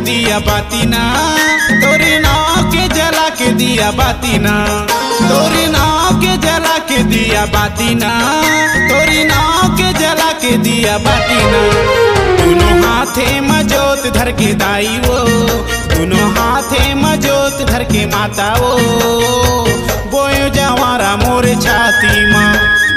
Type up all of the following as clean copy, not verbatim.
दिया बाती ना, तोरे नाव के जला के दिया बाती ना, तोरे नाव के जला के दिया बाती ना, तोरे नाव के जला के दिया बाती ना। दोनों हाथे मजोत धर के दाई वो, दोनों हाथे मजोत धर के माता वो, बोयो जवारा मोरे छाती माँ।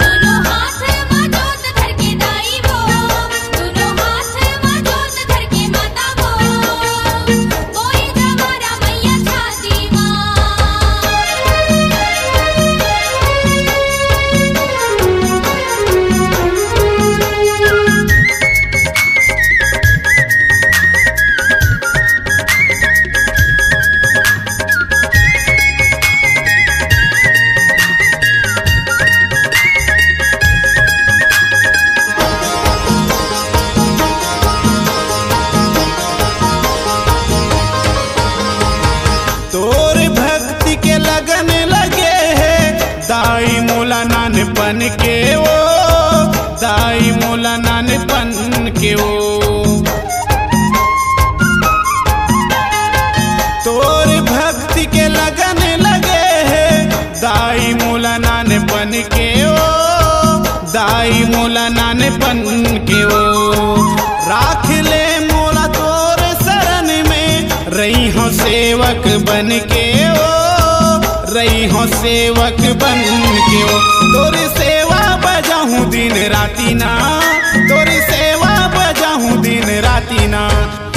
तोर भक्ति के लगन लगे है दाई मोला नानपन के वो, दाई मोला नानपन के वो। तोर भक्ति के लगन लगे है दाई मोला नानपन के वो, दाई मोला नानपन के वो। राख ले मोला तोर शरण में, रही हो सेवक बन के ओ, रही हो सेवक बन के ओ। तोरी सेवा बजाऊं दिन राती ना, तोरी सेवा बजाऊं दिन राती ना।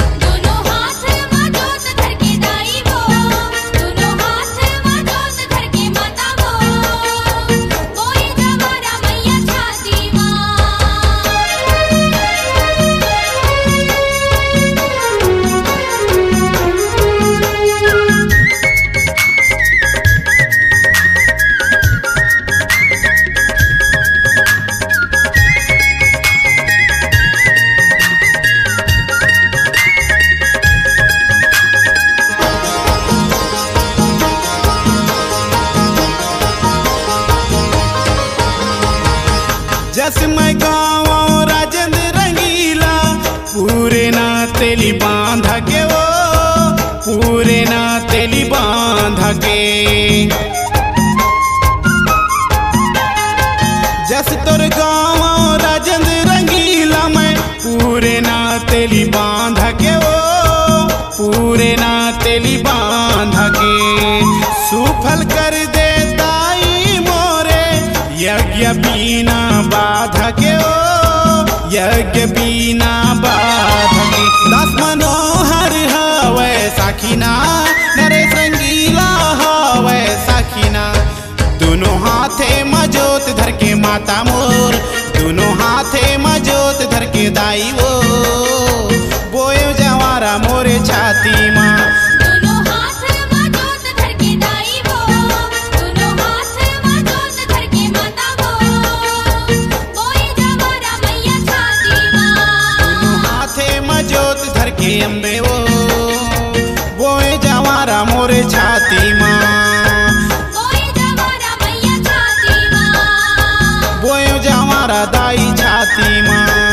जस मैं गाँव राजेंद्र रंगीला, पूरे ना तेली बांध के वो, पूरे ना तेली बांध के। जस तोर गाँव राजेंद्र रंगीला, मैं पूरे ना तेली बांध के वो, पूरे ना तेली बांध के। सुफल कर दे दाई मोरे यज्ञ बिना बाधा के ओ, यज्ञ बिना बाधा के। दास मनोहर हवै साखीना, नरेश रंगीला हवै साखीना। दोनों हाथे मजोत धर के माता मोर, दोनों हाथे मजोत धर के दाई वो, बोयो जवारा मोरे छाती माँ। अम्बे वो, बोए जवारा मोरे छाती माँ, बोए जवारा मैया छाती माँ, बोए जवारा दाई छाती माँ।